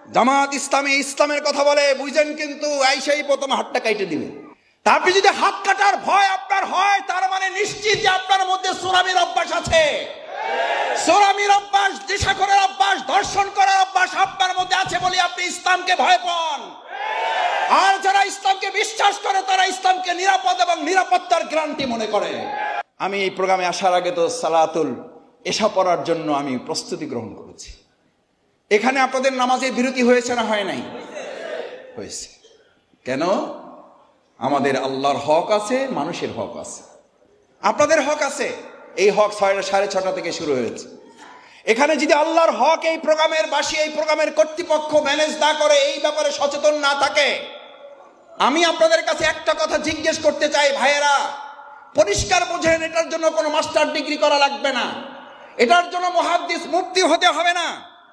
জামাত ইসলামী ইসলামের কথা বলে বুঝেন, কিন্তু আইসাই প্রথম হাতটা কাইটে দিবে। তা আপনি যদি হাত কাটার ভয় আপনার হয়, তার মানে নিশ্চিত যে আপনার মধ্যে সোরামির অভ্যাস আছে। সোরামির অভ্যাস, নেশাখোরের অভ্যাস, ধর্ষণ করার অভ্যাস আপনার মধ্যে আছে বলে আপনি ইসলামকে ভয় পান। আর যারা ইসলামকে বিশ্বাস করে তারা ইসলামকে নিরাপদ এবং নিরাপত্তার গ্যারান্টি মনে করে। আমি এই প্রোগ্রামে আসার আগে তো সালাতুল এশা পড়ার জন্য আমি প্রস্তুতি গ্রহণ করেছি। এখানে আপনাদের নামাজের বিরতি হয়েছে না হয় নাই? হয়েছে। কেন? আমাদের আল্লাহর হক আছে, মানুষের হক আছে, আপনাদের হক আছে। এই হক 6:30 থেকে শুরু হয়েছে। এখানে যদি আল্লাহর হক এই প্রোগ্রামের বাসী, এই প্রোগ্রামের কর্তৃপক্ষ ম্যানেজ না করে, এই ব্যাপারে সচেতন না থাকে, আমি আপনাদের কাছে একটা কথা জিজ্ঞেস করতে চাই ভাইয়েরা, পরিষ্কার বোঝেন, এটার জন্য কোনো মাস্টার ডিগ্রি করা লাগবে না, এটার জন্য মুহাদ্দিস মুফতি হতে হবে না,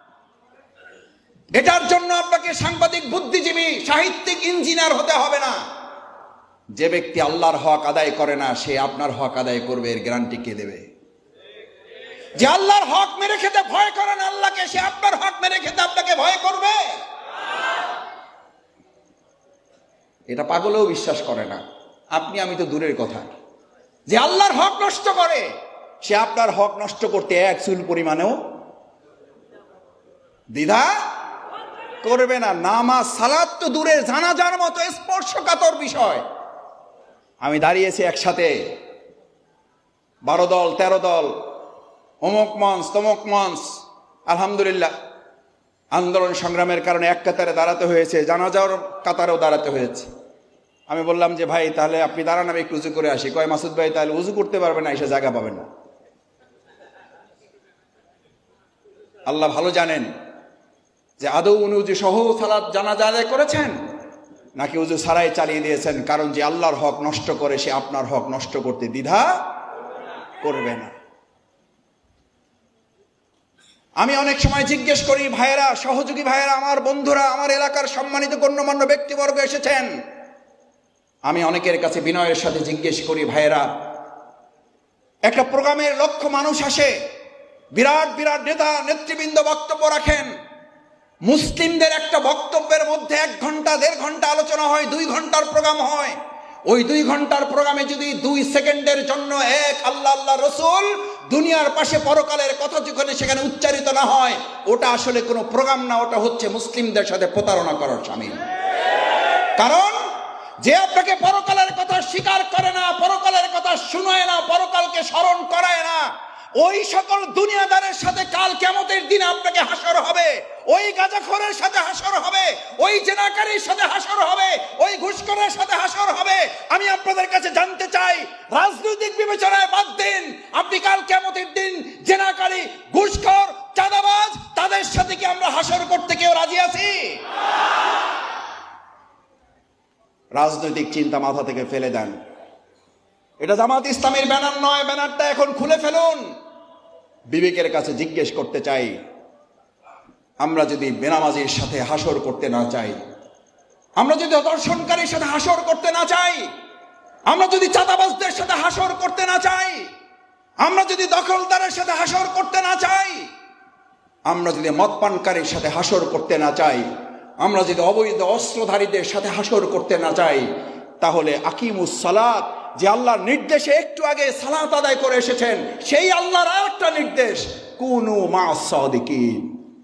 এটার জন্য আপনাকে সাংবাদিক, বুদ্ধিজীবী, সাহিত্যিক, ইঞ্জিনিয়ার হতে হবে না। যে ব্যক্তি আল্লাহর হক আদায় করে না, সে আপনার হক আদায় করবে, এর গ্যারান্টি কে দেবে? যে আল্লাহর হক মেরে খেতে ভয় করে না আল্লাহকে, সে আপনার হক মেরে খেতে আপনাকে ভয় করবে? এটা পাগলেও বিশ্বাস করে না। আপনি আমি তো দূরের কথা। যে আল্লাহর হক নষ্ট করে, সে আপনার হক নষ্ট করতে এক চুল পরিমাণেও দ্বিধা করবে না। নামাজ সালাত তো দূরের, জানাজার মতো স্পর্শকাতর বিষয়। আমি দাঁড়িয়েছি একসাথে 12 দল 13 দল, অমুক মঞ্চ তমুক মঞ্চ, আলহামদুলিল্লাহ আন্দোলন সংগ্রামের কারণে এক কাতারে দাঁড়াতে হয়েছে, জানাজার কাতারেও দাঁড়াতে হয়েছে। আমি বললাম যে ভাই তাহলে আপনি দাঁড়ান, আমি একটু উজু করে আসি। কয় মাসুদ ভাই তাহলে উজু করতে পারবেন না, এসে জায়গা পাবেন না। আল্লাহ ভালো জানেন যে আদৌ উনি উজু সহ সালাত জানাজা আদায় করেছেন নাকি উজু ছাড়াই চালিয়ে দিয়েছেন। কারণ যে আল্লাহর হক নষ্ট করে, সে আপনার হক নষ্ট করতে দ্বিধা করবে না। আমি অনেক সময় জিজ্ঞেস করি, ভাইয়েরা, সহযোগী ভাইয়েরা, আমার বন্ধুরা, আমার এলাকার সম্মানিত গণ্যমান্য ব্যক্তিবর্গ এসেছেন, আমি অনেকের কাছে বিনয়ের সাথে জিজ্ঞেস করি, ভাইয়েরা, একটা প্রোগ্রামের লক্ষ মানুষ আসে, বিরাট বিরাট নেতা নেতৃবৃন্দ বক্তব্য রাখেন, মুসলিমদের একটা বক্তব্যের মধ্যে 1 ঘন্টা 1.5 ঘন্টা আলোচনা হয়, 2 ঘন্টার প্রোগ্রাম হয়। ওই 2 ঘন্টার প্রোগ্রামে যদি 2 সেকেন্ডের জন্য এক আল্লাহ আল্লাহ রসুল দুনিয়ার পাশে পরকালের কথা যেখানে সেখানে উচ্চারিত না হয়, ওটা আসলে কোনো প্রোগ্রাম না, ওটা হচ্ছে মুসলিমদের সাথে প্রতারণা করার শামিল। কারণ যে আপনাকে পরকালের কথা স্বীকার করে না, পরকালের কথা শুনায় না, পরকালকে স্মরণ করায় না, ওই সকল দুনিয়াদারের সাথে কাল কিয়ামতের দিন আপনাকে হাসর হবে, ওই গাঁজাখোরের সাথে হাসর হবে, ওই জেনাকারীর সাথে হাসর হবে, ওই ঘুষখোরের সাথে হাসর হবে। আমি আপনাদের কাছে জানতে চাই, রাজনৈতিক বিবেচনায় বাদ দিন, আপনি কাল কিয়ামতের দিন জেনাকারী, ঘুষখোর, চাঁদাবাজ, তাদের সাথে কি আমরা হাসর করতে কেউ রাজি আছি? রাজনৈতিক চিন্তা মাথা থেকে ফেলে দেন। এটা জামাত ইসলামের ব্যানার নয়, ব্যানারটা এখন খুলে ফেলুন। বিবেকের কাছে জিজ্ঞেস করতে চাই, আমরা যদি বেনামাজির সাথে হাসর করতে না চাই, আমরা যদি ধর্ষণকারীর সাথে হাসর করতে না চাই, আমরা যদি চাঁদাবাজদের সাথে হাসর করতে না চাই, আমরা যদি দখলদারের সাথে হাসর করতে না চাই, আমরা যদি মদপানকারীর সাথে হাসর করতে না চাই, আমরা যদি অবৈধ অস্ত্রধারীদের সাথে হাসর করতে না চাই, তাহলে আকিমুস সালাত, যে আল্লাহর নির্দেশে একটু আগে সালাত আদায় করে এসেছেন, সেই আল্লাহর আরেকটা নির্দেশ, কুনু মা'আস সাদিকিন।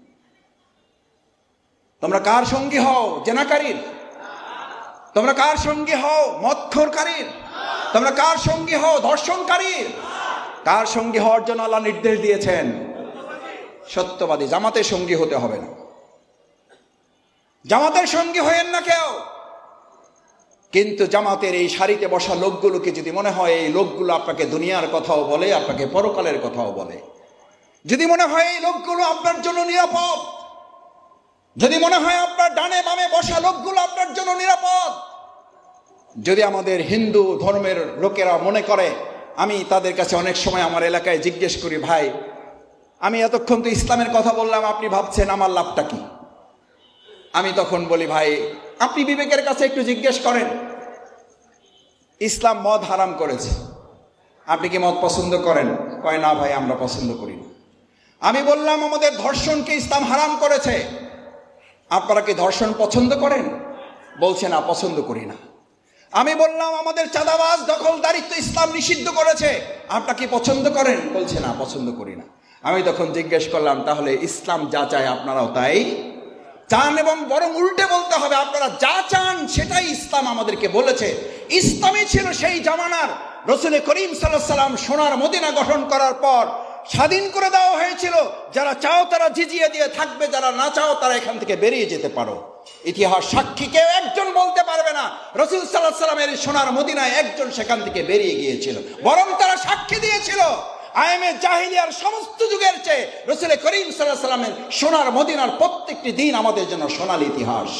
তোমরা কার সঙ্গী হও? জেনাকারীর? তোমরা কার সঙ্গী হও? মদখোরকারীর? তোমরা কার সঙ্গী হও? ধর্ষণকারীর? কার সঙ্গী হওয়ার জন্য আল্লাহ নির্দেশ দিয়েছেন? সত্যবাদী। জামাতের সঙ্গী হতে হবে না, জামাতের সঙ্গী হয়েন না কেউ। কিন্তু জামাতের এই সারিতে বসা লোকগুলোকে যদি মনে হয় এই লোকগুলো আপনাকে দুনিয়ার কথাও বলে, আপনাকে পরকালের কথাও বলে, যদি মনে হয় এই লোকগুলো আপনার জন্য নিরাপদ, যদি মনে হয় আপনার ডানে বামে বসা লোকগুলো আপনার জন্য নিরাপদ, যদি আমাদের হিন্দু ধর্মের লোকেরা মনে করে, আমি তাদের কাছে অনেক সময় আমার এলাকায় জিজ্ঞেস করি, ভাই আমি এতক্ষণ তো ইসলামের কথা বললাম, আপনি ভাবছেন আমার লাভটা কি? আমি তখন বলি, ভাই আপনি বিবেকের কাছে একটু জিজ্ঞেস করেন, ইসলাম মদ হারাম করেছে, আপনি কি মদ পছন্দ করেন? কয় না ভাই, আমরা পছন্দ করি না। আমি বললাম, আমাদের ধর্ষণকে ইসলাম হারাম করেছে, আপনারা কি ধর্ষণ পছন্দ করেন? বলছে না, পছন্দ করি না। আমি বললাম আমাদের চাঁদাবাজ দখলদারিত্ব ইসলাম নিষিদ্ধ করেছে, আপনারা কি পছন্দ করেন? বলছে না, পছন্দ করি না। আমি তখন জিজ্ঞেস করলাম, তাহলে ইসলাম যা চায় আপনারাও তাই চান? এবং বরং উল্টে বলতে হবে, আপনারা যা চান সেটাই ইসলাম আমাদেরকে বলেছে। ইসলামই ছিল সেই জামানার। রসুল করিম সাল্লাল্লাহু আলাইহি সাল্লাম সোনার মদিনা গঠন করার পর স্বাধীন করে দেওয়া হয়েছিল, যারা চাও তারা জিজিয়ে দিয়ে থাকবে, যারা না চাও তারা এখান থেকে বেরিয়ে যেতে পারো। ইতিহাস সাক্ষী কেউ একজন বলতে পারবে না রসুল সাল্লাল্লাহু আলাইহি সাল্লামের সোনার মদিনায় একজন সেখান থেকে বেরিয়ে গিয়েছিল, বরং তারা সাক্ষী দিয়েছিল আইমে জাহিলিয়ার সমস্ত যুগের চেয়ে রসুল করিম সাল্লাল্লাহু আলাইহি সাল্লামের সোনার মদিনার প্রত্যেকটি দিন আমাদের জন্য সোনালী ইতিহাস।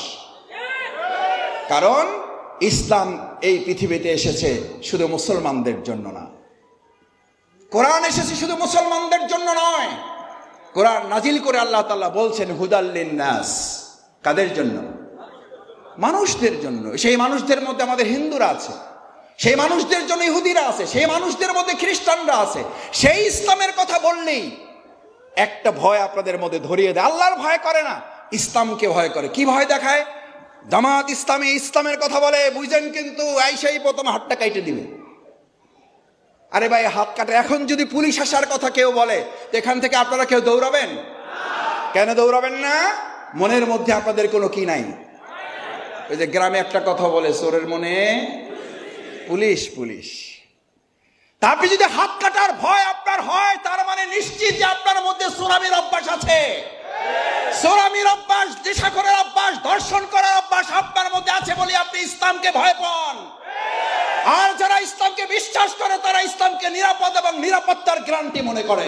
কারণ ইসলাম এই পৃথিবীতে এসেছে শুধু মুসলমানদের জন্য না, কোরআন এসেছে শুধু মুসলমানদের জন্য নয়। কোরআন নাজিল করে আল্লাহ তাআলা বলছেন হুদাল লিন্নাস। কাদের জন্য? মানুষদের জন্য। সেই মানুষদের মধ্যে আমাদের হিন্দুরা আছে, সেই মানুষদের জন্য ইহুদিরা আছে, সেই মানুষদের মধ্যে খ্রিস্টানরা আছে। সেই ইসলামের কথা বললেই একটা ভয় আপনাদের মধ্যে ধরিয়ে দেয়। আল্লাহর ভয় করে না, ইসলামকে ভয় করে। কি ভয় দেখায়? জামাত ইসলামী ইসলামের কথা বলে, বুঝেন, কিন্তু আইসাই প্রথম হাতটা কাইটে দিবে। আরে ভাই, হাত কাটে। এখন যদি পুলিশ আসার কথা কেউ বলে, এখান থেকে আপনারা কেউ দৌড়াবেন? কেন দৌড়াবেন না? মনের মধ্যে আপনাদের কোনো কি নাই? ওই যে গ্রামে একটা কথা বলে, চোরের মনে পুলিশ পুলিশ। তা আপনি যদি হাত কাটার ভয় আপনার হয়, তার মানে নিশ্চিত যে আপনার মধ্যে চোরামির অভ্যাস আছে। চোরামির অভ্যাস, নেশাখোরের অভ্যাস, ধর্ষণ করার অভ্যাস আপনার মধ্যে আছে বলে আপনি ইসলামকে ভয় পান। আর যারা ইসলামকে বিশ্বাস করে তারা ইসলামকে নিরাপদ এবং নিরাপত্তার গ্যারান্টি মনে করে।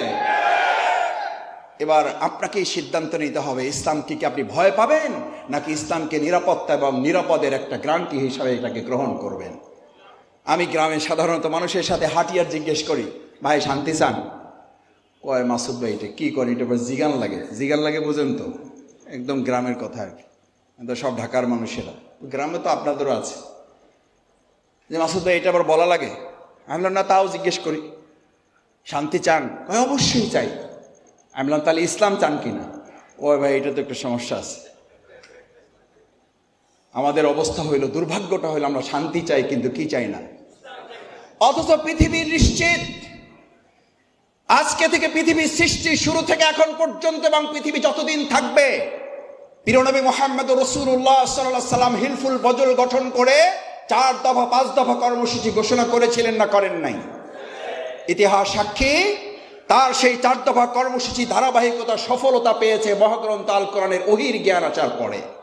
এবার আপনাকে সিদ্ধান্ত নিতে হবে, ইসলামকে কি আপনি ভয় পাবেন, নাকি ইসলামকে নিরাপত্তা এবং নিরাপদের একটা গ্যারান্টি হিসাবে এটাকে গ্রহণ করবেন? আমি গ্রামে সাধারণত মানুষের সাথে হাঁটিয়ার জিজ্ঞেস করি, ভাই শান্তি চান? কয় মাসুদ ভাই এটা কি করি, এটা জিগান লাগে। জিগান লাগে বুঝেন তো, একদম গ্রামের কথা আর কি। তো সব ঢাকার মানুষেরা, গ্রামে তো আপনাদেরও আছে, যে মাসুদ ভাই এটা আবার বলা লাগে। আমি বললাম না, তাও জিজ্ঞেস করি, শান্তি চান? কয় অবশ্যই চাই। আমি বললাম তাহলে ইসলাম চান কিনা? ওই ভাই এটা তো একটা সমস্যা আছে। আমাদের অবস্থা হইল, দুর্ভাগ্যটা হইল, আমরা শান্তি চাই কিন্তু কি চাই না। অথচ পৃথিবীর নিশ্চিত আজকে থেকে পৃথিবীর সৃষ্টি শুরু থেকে এখন পর্যন্ত এবং পৃথিবী যতদিন থাকবে, প্রিয়নবী মুহাম্মদ রাসূলুল্লাহ সাল্লাল্লাহু আলাইহি সাল্লাম হিলফুল বজল গঠন করে 4 দফা 5 দফা কর্মসূচি ঘোষণা করেছিলেন না করেন নাই? ইতিহাস সাক্ষী, তার সেই 4 দফা কর্মসূচি ধারাবাহিকতা সফলতা পেয়েছে মহাগ্রন্থ আল কোরআনের ওহীর জ্ঞান আসার পরে।